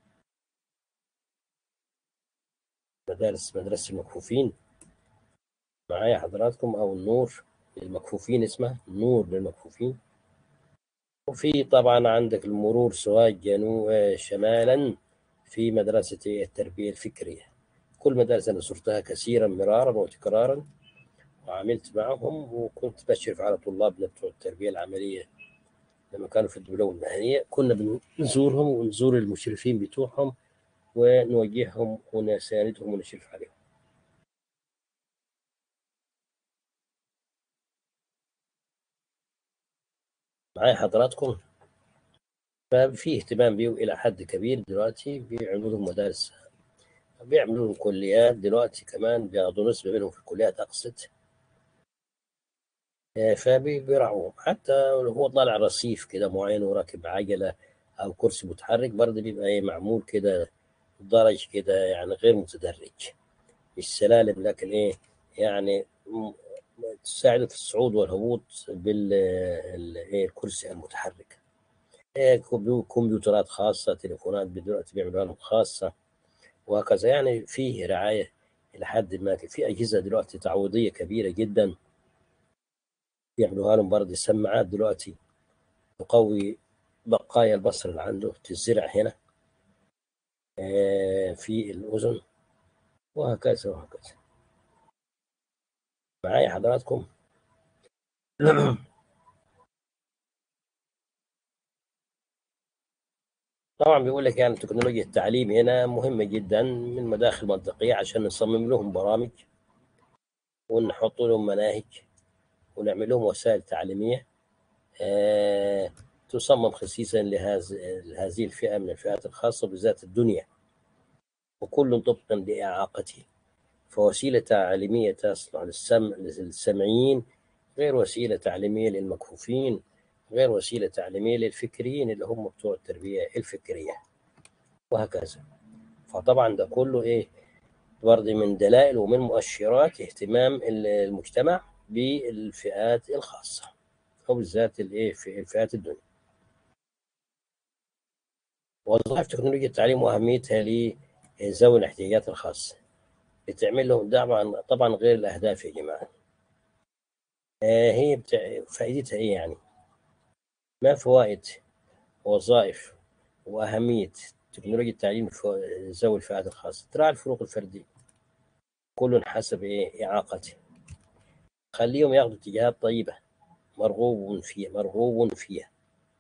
مدارس مدرسة المكفوفين معايا حضراتكم، أو النور للمكفوفين، اسمها النور للمكفوفين. وفي طبعا عندك المرور سوهاج جنوب شمالا في مدرسة التربية الفكرية. كل مدارس أنا زرتها كثيرا مرارا وتكرارا وعملت معهم، وكنت بشرف على طلابنا بتوع التربية العملية لما كانوا في الدبلوم المهنية. كنا بنزورهم ونزور المشرفين بتوعهم ونوجههم ونساندهم ونشرف عليهم. معايا حضراتكم. ففي اهتمام بيه إلى حد كبير. دلوقتي بيعملوا لهم مدارس، بيعملوا لهم كليات دلوقتي كمان، بياخدوا نسبة منهم في الكليات أقصد. فبيرعوهم حتى لو هو طالع رصيف كده معين وراكب عجلة أو كرسي متحرك، برضه بيبقى إيه معمول كده درج كده، يعني غير متدرج، مش سلالم، لكن إيه يعني تساعده في الصعود والهبوط بالكرسي المتحرك. إيه كمبيوترات خاصة، تليفونات دلوقتي بيعملوها لهم خاصة، وهكذا. يعني فيه رعاية إلى حد ما. في أجهزة دلوقتي تعويضية كبيرة جدا بيعملوها لهم برضه، سماعات دلوقتي تقوي بقايا البصر اللي عنده، تزرع هنا في الأذن، وهكذا وهكذا. معايا حضراتكم. طبعا بيقول لك يعني تكنولوجيا التعليم هنا مهمة جدا من مداخل منطقية، عشان نصمم لهم برامج ونحط لهم مناهج ونعمل لهم وسائل تعليمية آه تصمم خصيصا لهذه الفئة من الفئات الخاصة بذات الدنيا، وكل طبقا لإعاقته. فوسيلة تعليمية تصلح للسمع للسمعيين غير وسيلة تعليمية للمكفوفين، غير وسيلة تعليمية للفكريين اللي هم بتوع التربية الفكرية، وهكذا. فطبعا ده كله إيه برضه من دلائل ومن مؤشرات اهتمام المجتمع بالفئات الخاصة، وبالذات الإيه في الفئات الدنيا. وظائف تكنولوجيا التعليم وأهميتها لذوي الاحتياجات الخاصة، بتعمل لهم طبعا طبعا غير الأهداف يا جماعة. آه هي بتاع فائدتها إيه يعني؟ ما فوائد وظائف وأهمية تكنولوجيا التعليم ذوي الفئات الخاصة؟ تراعي الفروق الفردية، كل حسب إيه إعاقته، خليهم ياخذوا اتجاهات طيبة مرغوب فيها مرغوب فيها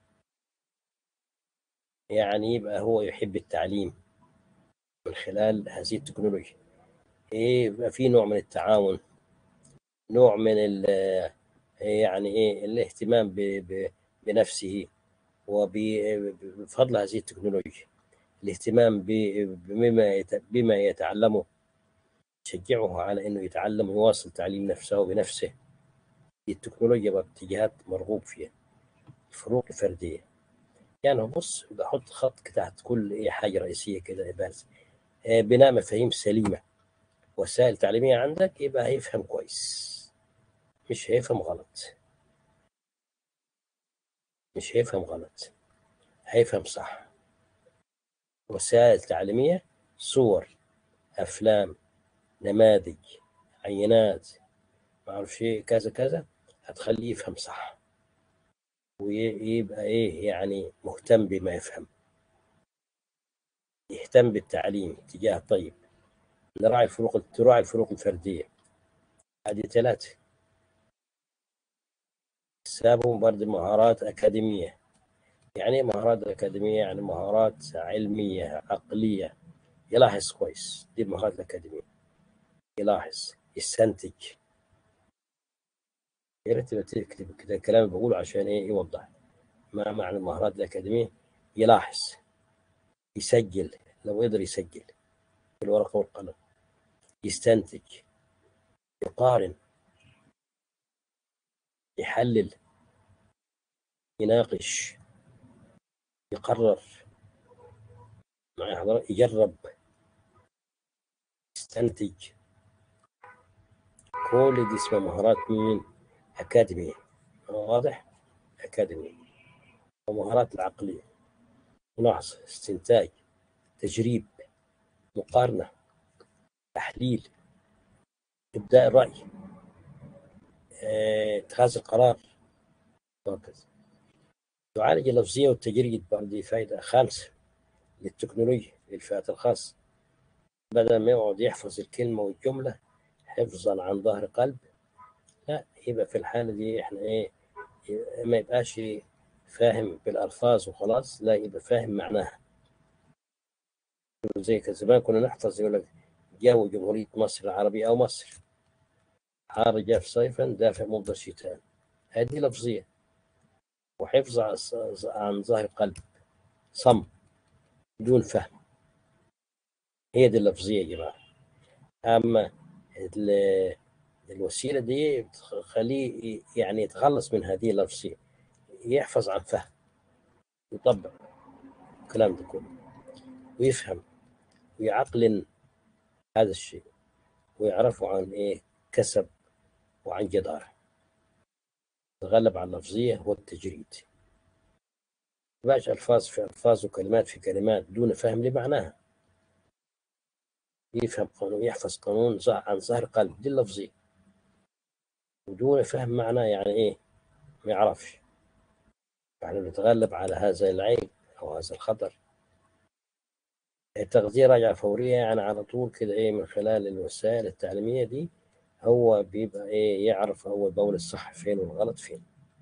يعني يبقى هو يحب التعليم من خلال هذه التكنولوجيا. إيه يبقى في نوع من التعاون، نوع من ال يعني إيه الاهتمام ب ب بنفسه وبفضل هذه التكنولوجيا، الاهتمام بما بما يتعلمه، تشجعه على انه يتعلم ويواصل تعليم نفسه بنفسه. التكنولوجيا باتجاهات مرغوب فيها. الفروق الفرديه يعني بص بحط خط تحت كل اي حاجه رئيسيه كده بس بناء مفاهيم سليمه، وسائل تعليميه عندك، يبقى هيفهم كويس، مش هيفهم غلط، مش هيفهم غلط، هيفهم صح. وسائل تعليميه، صور، افلام، نماذج، عينات، ما اعرف ايه كذا كذا، هتخليه يفهم صح، ويبقى ايه يعني مهتم بما يفهم، يهتم بالتعليم اتجاه طيب. نراعي الفروق تراعي الفروق الفرديه. هذه ثلاثه. حسابهم برضه مهارات أكاديمية. يعني مهارات أكاديمية يعني مهارات علمية عقلية. يلاحظ كويس، دي المهارات الأكاديمية. يلاحظ، يستنتج. يا ريت تكتب كده الكلام اللي بقوله عشان إيه يوضح ما معنى المهارات الأكاديمية. يلاحظ، يسجل لو يقدر يسجل بالورقة والقلم، يستنتج، يقارن، يحلل، يناقش، يقرر، معي حضرتك، يجرب، يستنتج. كل دي اسمها مهارات مين؟ أكاديمية. واضح؟ أكاديمية. ومهارات العقلية: ملاحظة، استنتاج، تجريب، مقارنة، تحليل، إبداء الرأي، آه، اتخاذ القرار، وهكذا. تعالج اللفظية والتجريد برضه فائدة خامسة للتكنولوجيا للفئات الخاصة. بدل ما يقعد يحفظ الكلمة والجملة حفظا عن ظهر قلب، لا، يبقى في الحالة دي احنا ايه، ما يبقاش فاهم بالألفاظ وخلاص، لا، يبقى فاهم معناها. زي كان زمان كنا نحفظ، يقول لك جو جمهورية مصر العربية أو مصر، حار جاف صيفا دافع ممطر شتاء. هذه لفظية وحفظ عن ظهر قلب، صم بدون فهم. هي دي اللفظية يا جماعة. أما الوسيلة دي بتخليه يعني يتخلص من هذه اللفظية، يحفظ عن فهم، يطبق الكلام ده كله، ويفهم ويعقلن هذا الشيء، ويعرفوا عن إيه كسب وعن جدارة. تغلب على اللفظية والتجريد. باش ألفاظ في ألفاظ وكلمات في كلمات دون فهم لمعناها. يفهم قانون، يحفظ قانون عن ظهر قلب، دي اللفظية، ودون فهم معناه يعني إيه ما يعرفش. فإحنا نتغلب على هذا العيب أو هذا الخطر. التغذية راجعة فورية، يعني على طول كده إيه من خلال الوسائل التعليمية دي هو بيبقى إيه يعرف هو بول الصح فين والغلط فين.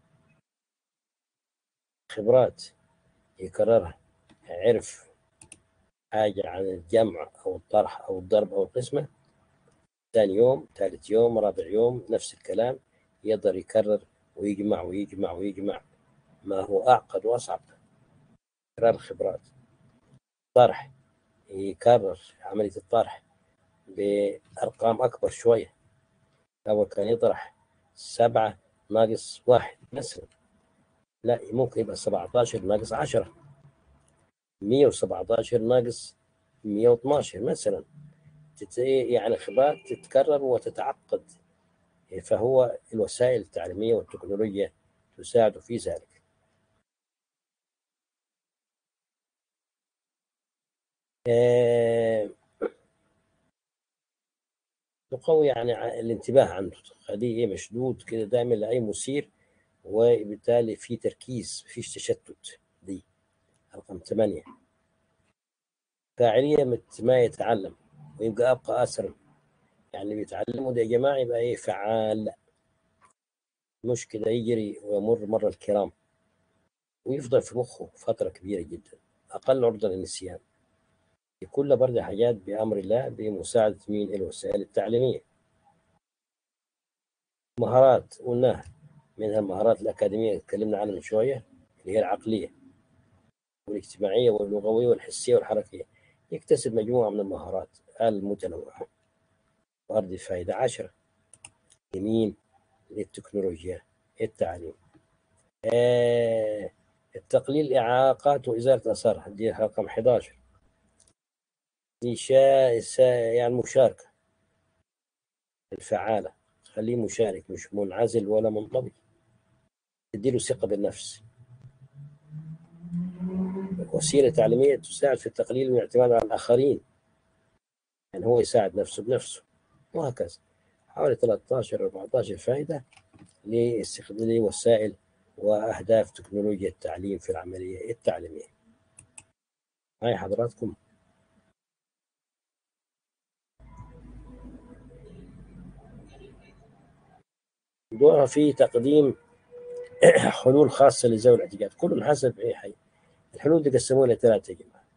خبرات يكررها، عرف حاجة عن الجمع أو الطرح أو الضرب أو القسمة، ثاني يوم ثالث يوم رابع يوم نفس الكلام، يقدر يكرر ويجمع ويجمع ويجمع ما هو أعقد وأصعب. تكرار الخبرات. طرح، يكرر عملية الطرح بأرقام أكبر شوية. أول كان يطرح سبعة ناقص واحد مثلا، لا، ممكن يبقى سبعة عشر ناقص عشرة، مية وسبعة عشر ناقص مية واثناشر مثلا. يعني خبرات تتكرر وتتعقد. فهو الوسائل التعليمية والتكنولوجيا تساعد في ذلك. آه، تقوي يعني الانتباه عنده، تخليه إيه مشدود كده دائما لأي مثير، وبالتالي في تركيز، مفيش تشتت. دي رقم ثمانية. فاعلية مثل ما يتعلم ويبقى أبقى أسرع. يعني بيتعلموا ده يا جماعة يبقى إيه فعال، مش كده يجري ويمر مر الكرام، ويفضل في مخه فترة كبيرة جدا، أقل عرضة للنسيان. دي كلها برضه حاجات بأمر الله بمساعدة مين؟ الوسائل التعليمية. مهارات قلناها، منها المهارات الأكاديمية اللي اتكلمنا عنها من شوية، اللي هي العقلية والاجتماعية واللغوية والحسية والحركية. يكتسب مجموعة من المهارات المتنوعة. برضه فائدة عشرة لمين؟ للتكنولوجيا التعليم. آه التقليل الإعاقات وإزالة الآثار، دي رقم أحد عشر. دي شا... سا... يعني المشاركة الفعالة، خليه مشارك مش منعزل ولا منطوي، تديله ثقة بالنفس. وسيلة تعليمية تساعد في التقليل من الاعتماد على الآخرين، يعني هو يساعد نفسه بنفسه، وهكذا. حوالي ثلاثة عشر أربعة عشر فائدة لاستخدام وسائل وأهداف تكنولوجيا التعليم في العملية التعليمية. هاي حضراتكم. دورها في تقديم حلول خاصة لذوي الاحتياجات، كل حسب إيه حي. الحلول دي قسموها لثلاثة يا جماعة.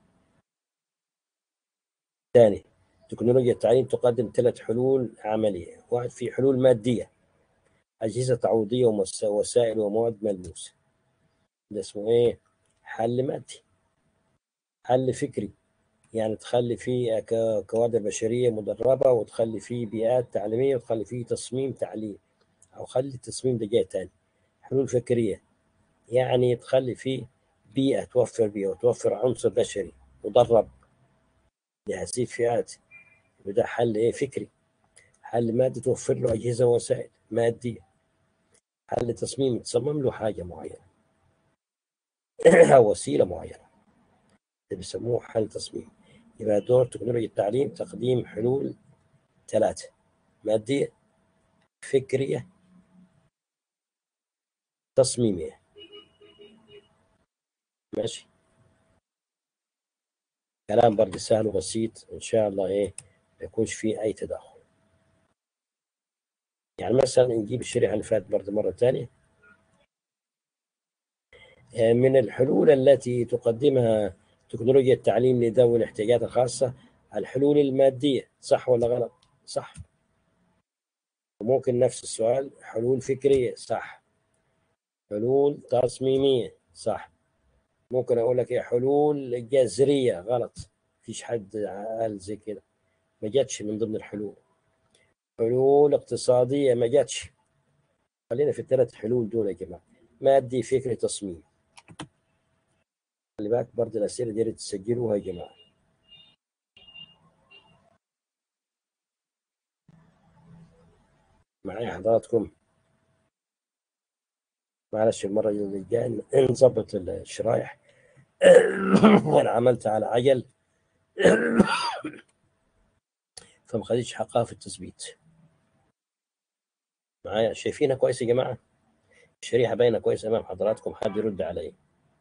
ثاني، تكنولوجيا التعليم تقدم ثلاث حلول عملية. واحد، في حلول مادية، أجهزة تعويضية ووسائل ومواد ملموسة، ده اسمه إيه؟ حل مادي. حل فكري، يعني تخلي فيه كوادر بشرية مدربة، وتخلي فيه بيئات تعليمية، وتخلي فيه تصميم تعليم، أو خلي التصميم ده جاي تاني. حلول فكرية، يعني تخلي فيه بيئة، توفر بيئة وتوفر عنصر بشري مدرب لهذه الفئات، وده حل إيه؟ فكري. حل مادي، توفر له أجهزة ووسائل مادية. حل تصميم، تصمم له حاجة معينة أو وسيلة معينة، اللي بيسموه حل تصميم. يبقى دور تكنولوجيا التعليم تقديم حلول ثلاثة: مادية، فكرية، تصميمية. ماشي، كلام برضه سهل وبسيط إن شاء الله، إيه ما يكونش فيه أي تداخل. يعني مثلا نجيب الشريحة اللي فاتت برضه مرة ثانية. من الحلول التي تقدمها تكنولوجيا التعليم لذوي الاحتياجات الخاصة الحلول المادية، صح ولا غلط؟ صح. وممكن نفس السؤال، حلول فكرية، صح. حلول تصميمية، صح. ممكن أقول لك إيه، حلول جذرية، غلط. مفيش حد قال زي كده، ما جاتش من ضمن الحلول. حلول اقتصادية، ما جاتش. خلينا في الثلاث حلول دول يا جماعة: مادي، فكري، تصميم. خلي بالك برضه الأسئلة دي تسجلوها يا جماعة. معايا حضراتكم؟ معلش المرة اللي جاية نظبط الشرايح. وأنا عملت على عجل فما خدتش حقها في التثبيت. معايا؟ شايفينها كويس يا جماعة؟ الشريحة باينة كويس أمام حضراتكم؟ حد يرد علي؟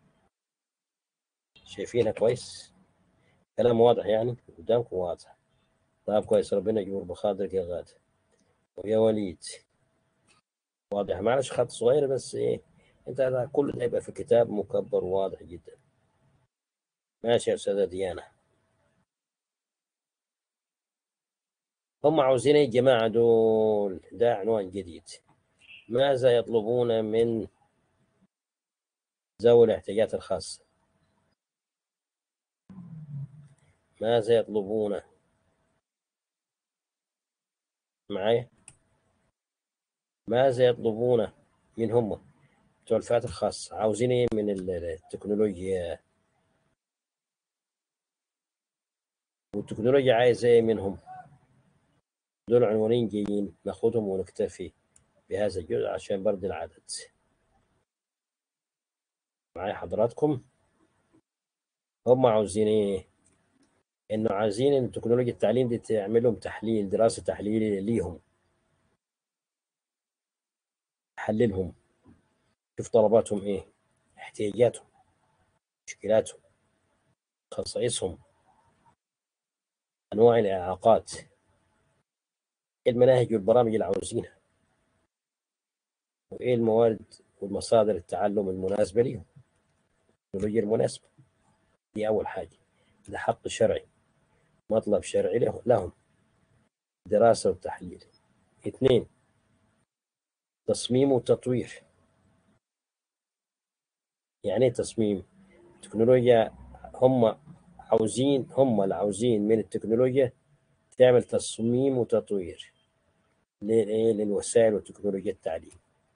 شايفينها كويس؟ كلام واضح يعني قدامكم؟ واضح. طيب كويس، ربنا يجبر بخاطرك يا غاد ويا وليد. واضح، معلش خط صغير بس ايه، انت هذا كله ده يبقى في كتاب مكبر واضح جدا. ماشي يا استاذة ديانة. هم عاوزين ايه الجماعة دول؟ ده عنوان جديد: ماذا يطلبون من ذوي الاحتياجات الخاصة؟ ماذا يطلبون؟ معايا؟ ماذا يطلبون من هم بتوع الفئات الخاصة؟ عاوزين ايه من التكنولوجيا؟ والتكنولوجيا عايزة ايه منهم؟ دول عنوانين جايين ناخدهم ونكتفي بهذا الجزء عشان برد العدد. معايا حضراتكم؟ هم عاوزين ايه؟ انه عايزين ان تكنولوجيا التعليم دي تعمل لهم تحليل، دراسة تحليلية ليهم، تحللهم، شوف طلباتهم ايه، احتياجاتهم، مشكلاتهم، خصائصهم، انواع الاعاقات، ايه المناهج والبرامج اللي عاوزينها، وايه الموارد والمصادر التعلم المناسبة ليهم، التكنولوجيا المناسبة. دي اول حاجة، ده حق شرعي، مطلب شرعي له- لهم، دراسة وتحليل. اثنين، تصميم وتطوير. يعني ايه تصميم؟ تكنولوجيا، هم عاوزين، هم اللي عاوزين من التكنولوجيا تعمل تصميم وتطوير للايه، للوسائل وتكنولوجيا التعليم.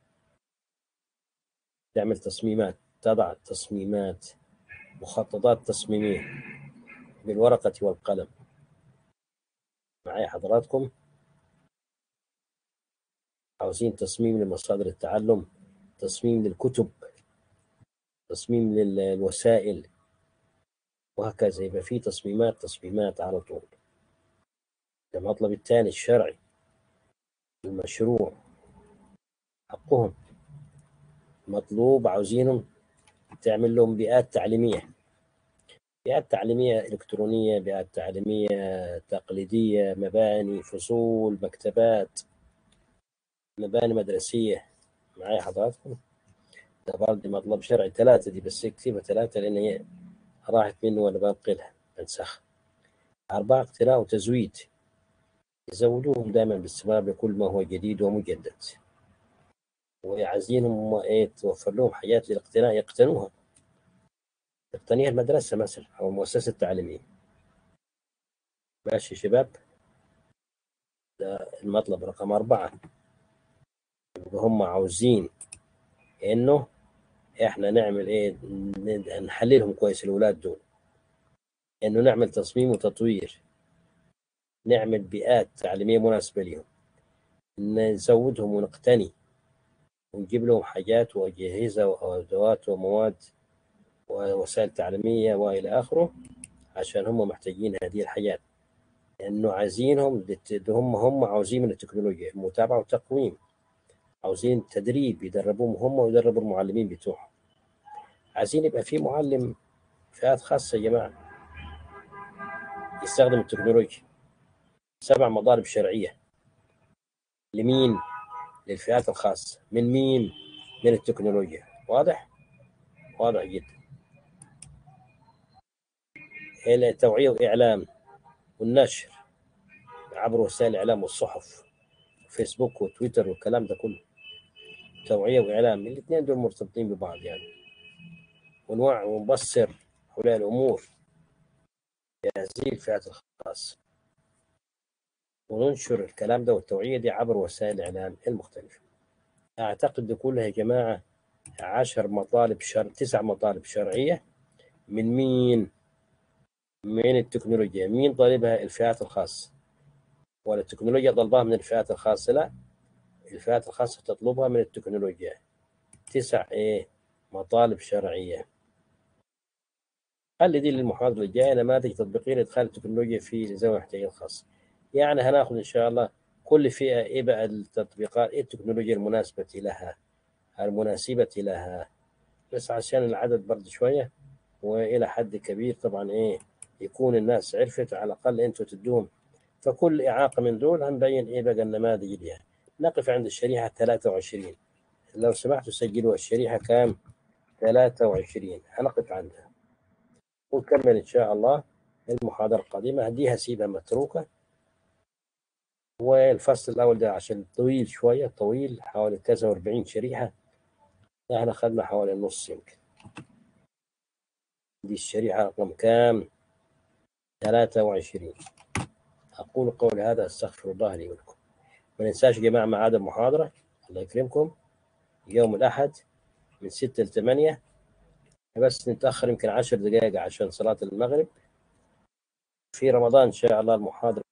تعمل تصميمات، تضع تصميمات، مخططات تصميمية بالورقة والقلم. معايا حضراتكم؟ عاوزين تصميم لمصادر التعلم، تصميم للكتب، تصميم للوسائل، وهكذا. يبقى في تصميمات تصميمات على طول. ده المطلب الثاني الشرعي، المشروع، حقهم، مطلوب، عاوزينهم تعمل لهم بيئات تعليمية، بيئات تعليمية إلكترونية، بيئات تعليمية تقليدية، مباني، فصول، مكتبات، مباني مدرسية. معايا حضراتكم؟ ده برضه مطلب شرعي ثلاثة دي، بس اكتبها ثلاثة لأن هي راحت منه وأنا بنقلها بنسخ. أربعة اقتناء وتزويد، يزودوهم دائما باستمرار بكل ما هو جديد ومجدد، وعايزينهم إيه توفر لهم حاجات للاقتناء يقتنوها، تقتنيها المدرسة مثلا أو المؤسسة التعليمية. ماشي يا شباب، ده المطلب رقم أربعة. هم عاوزين إنه إحنا نعمل إيه، نحللهم كويس الأولاد دول، إنه نعمل تصميم وتطوير، نعمل بيئات تعليمية مناسبة لهم، نزودهم ونقتني ونجيب لهم حاجات وأجهزة وأدوات ومواد ووسائل تعليمية وإلى آخره، عشان هم محتاجين هذه الحاجات، لأنه عايزينهم هم هم عاوزين من التكنولوجيا متابعة وتقويم، عاوزين تدريب يدربوهم هم ويدربوا المعلمين بتوعهم. عايزين يبقى في معلم فئات خاصة يا جماعة يستخدم التكنولوجيا. سبع مضارب شرعية لمين؟ للفئات الخاصة. من مين؟ من التكنولوجيا. واضح؟ واضح جدا. التوعية والإعلام والنشر عبر وسائل الإعلام والصحف، فيسبوك وتويتر والكلام ده كله. توعية وإعلام الاثنين دول مرتبطين ببعض يعني. ونوعي ونبصر هؤلاء الأمور هذه الفئات الخاصة، وننشر الكلام ده والتوعية دي عبر وسائل الإعلام المختلفة. أعتقد كلها يا جماعة عشر مطالب شر تسع مطالب شرعية. من مين؟ من التكنولوجيا. مين طالبها؟ الفئات الخاصة. ولا التكنولوجيا طلبها من الفئات الخاصة؟ لا، الفئات الخاصة تطلبها من التكنولوجيا. تسع إيه مطالب شرعية. خلي دي للمحاضرة الجاية نماذج تطبيقية لإدخال التكنولوجيا في ذوي الاحتياجات الخاصة. يعني هناخد إن شاء الله كل فئة إيه بقى التطبيقات، إيه التكنولوجيا المناسبة لها المناسبة لها، بس عشان العدد برضه شوية وإلى حد كبير طبعا إيه يكون الناس عرفت، على الأقل أنتوا تدوهم. فكل إعاقة من دول هنبين إيه بقى النماذج لها. نقف عند الشريحة ثلاثة وعشرين. لو سمحتوا سجلوا الشريحة كام؟ ثلاثة وعشرين هنقف عندها ونكمل إن شاء الله المحاضرة القادمة. هديها سيبها متروكة. والفصل الأول ده عشان طويل شوية، طويل حوالي تسعة وأربعين شريحة، احنا أخذنا حوالي النص يمكن. دي الشريحة رقم كام؟ ثلاثة وعشرين. أقول قولي هذا أستغفر الله لي ولكم. ما ننساش يا جماعة ميعاد المحاضرة، الله يكرمكم، يوم الأحد من ستة لثمانية، بس نتأخر يمكن عشر دقائق عشان صلاة المغرب. في رمضان إن شاء الله المحاضرة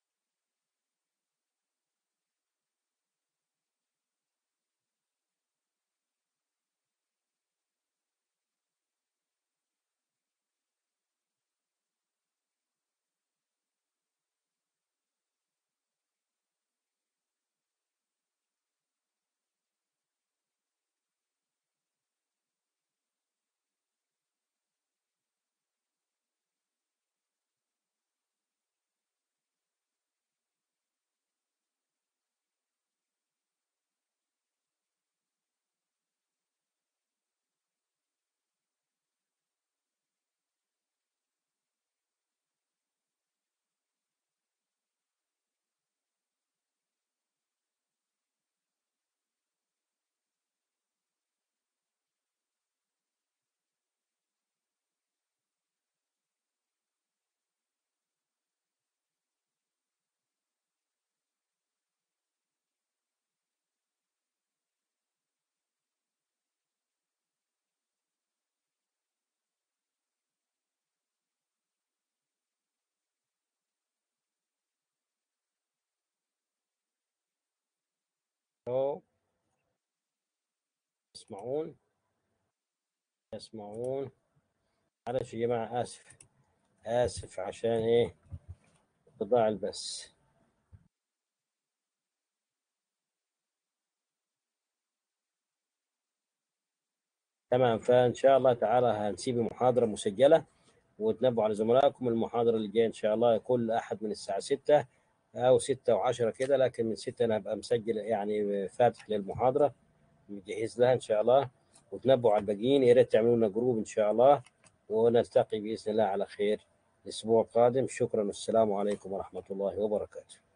أو يسمعون يسمعون. معلش يا جماعة، آسف آسف عشان إيه انقطاع البث. تمام، فإن شاء الله تعالى هنسيب المحاضرة مسجلة، وتنبؤوا على زملائكم المحاضرة اللي جاية إن شاء الله كل أحد من الساعة ستة أو ستة وعشرة كده، لكن من ستة أنا هبقى مسجل يعني فاتح للمحاضرة مجهز لها إن شاء الله. وتنبؤوا على الباقيين. يا ريت تعملوا لنا جروب إن شاء الله، ونلتقي بإذن الله على خير الأسبوع القادم. شكرا والسلام عليكم ورحمة الله وبركاته.